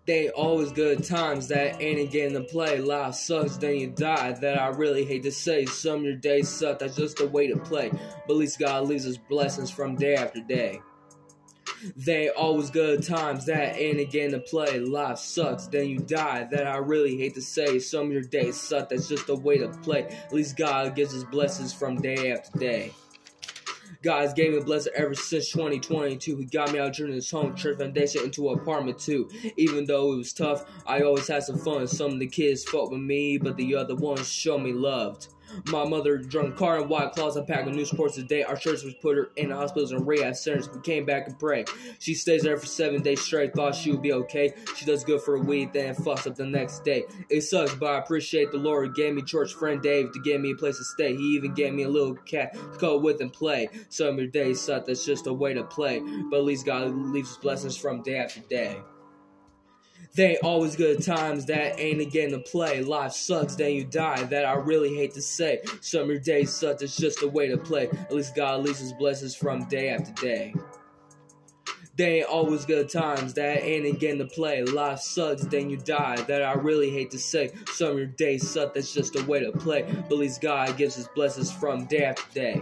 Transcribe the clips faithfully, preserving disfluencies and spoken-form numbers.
They always good times that ain't a game to play. Life sucks, then you die. That I really hate to say. Some of your days suck, that's just the way to play. But at least God leaves us blessings from day after day. They always good times that ain't a game to play. Life sucks, then you die. That I really hate to say. Some of your days suck, that's just the way to play. At least God gives us blessings from day after day. God's gave me a blessing ever since twenty twenty-two. He got me out turning this home church foundation into an apartment too. Even though it was tough, I always had some fun. Some of the kids fought with me, but the other ones showed me loved. My mother drunk car and white claws and packed with Newports today. Our church was put her in hospitals and rehab centers. We came back and prayed. She stays there for seven days straight. Thought she would be okay. She does good for a week, then fucks up the next day. It sucks, but I appreciate the Lord. He gave me church friend Dave to give me a place to stay. He even gave me a little cat to cuddle with and play. Some of your days suck. That's just a way to play. But at least God leaves his blessings from day after day. They ain't always good times that ain't a game to play. Life sucks, then you die. That I really hate to say. Some of your days suck, that's just a way to play. At least God leaves his blessings from day after day. They ain't always good times that ain't a game to play. Life sucks, then you die. That I really hate to say. Some of your days suck, that's just a way to play. But at least God gives his blessings from day after day.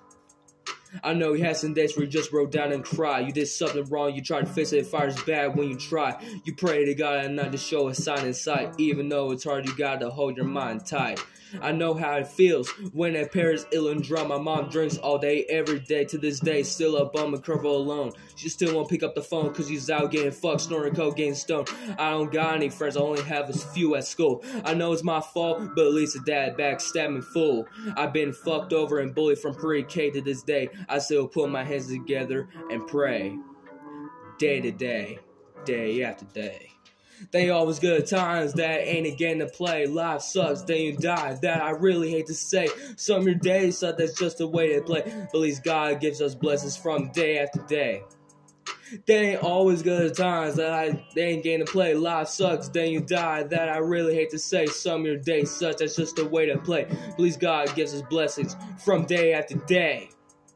I know you had some days where you just broke down and cried. You did something wrong, you tried to fix it, it fires bad when you try. You pray to God and not to show a sign in sight. Even though it's hard, you gotta hold your mind tight. I know how it feels when a parent's ill and drunk. My mom drinks all day, every day. To this day, still a bum and curve alone. She still won't pick up the phone cause she's out getting fucked, snoring coke, getting stoned. I don't got any friends, I only have a few at school. I know it's my fault, but at least a dad backstabbed me full. I've been fucked over and bullied from pre-K to this day. I still put my hands together and pray. Day to day, day after day. They always good times that ain't a game to play. Life sucks, then you die. That I really hate to say. Some of your days suck, that's just the way to play. But at least God gives us blessings from day after day. They ain't always good times that I they ain't game to play. Life sucks, then you die. That I really hate to say. Some of your days suck, that's just the way to play. But at least God gives us blessings from day after day.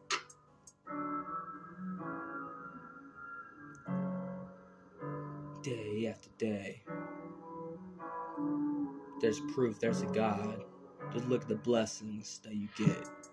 Day after day. There's proof there's a God. Just look at the blessings that you get.